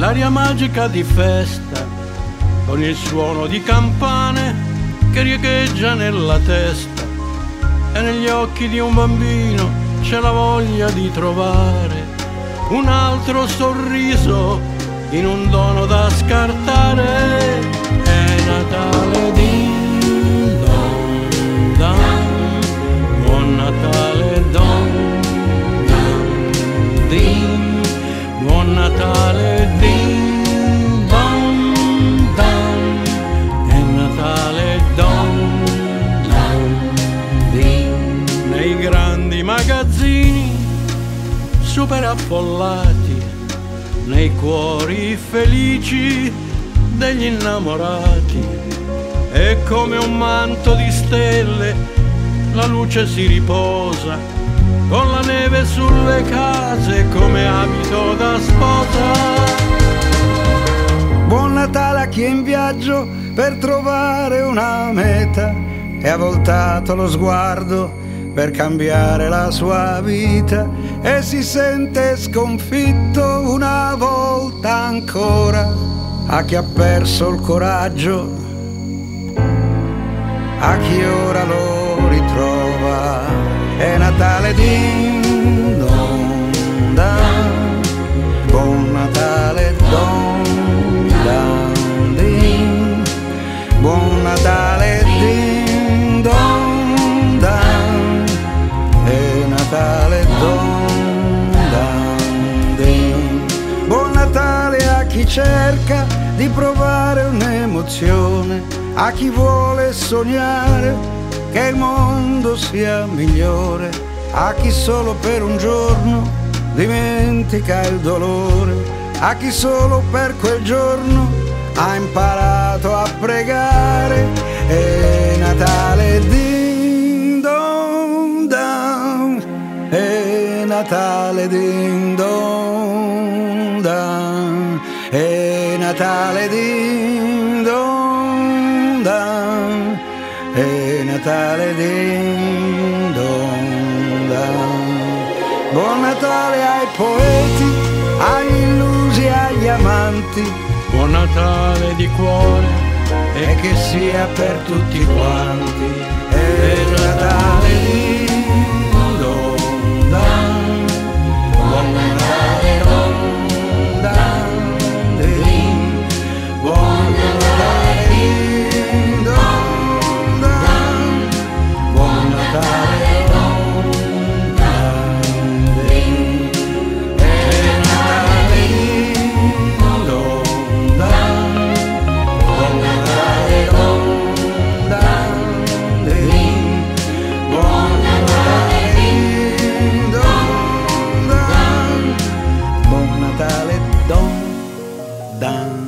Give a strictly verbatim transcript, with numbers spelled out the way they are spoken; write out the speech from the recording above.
l'aria magica di festa, con il suono di campane che riecheggia nella testa, e negli occhi di un bambino c'è la voglia di trovare un altro sorriso in un dono da scartare. È Natale, din don dan, buon Natale, don dan din, buon Natale, din don dan, è Natale, don dan din. Nei grandi magazzini super affollati, nei cuori felici degli innamorati, e come un manto di stelle la luce si riposa, con la neve sulle case come abito da sposa. Buon Natale a chi è in viaggio per trovare una meta e ha voltato lo sguardo per cambiare la sua vita e si sente sconfitto una volta ancora. A chi ha perso il coraggio, a chi ora lo ritrova. È Natale, din don dan, buon Natale, don dan din, buon Natale, din don dan, è Natale, don dan din. Buon Natale a chi cerca di provare un'emozione, a chi vuole sognare che il mondo sia migliore, a chi solo per un giorno dimentica il dolore, a chi solo per quel giorno ha imparato a pregare. È Natale, din don dan, è Natale, din don dan, è Natale, din don dan, è Natale, din don dan. Buon Natale ai poeti, agli illusi, agli amanti, Buon Natale di cuore, e che sia per tutti quanti. È Natale, din don dan, buon Natale, don dan din, buon Natale, din don dan, buon Natale, don dan din. È Natale, din don dan, buon Natale, don dan din, buon Natale, din don dan, buon Natale, don dan.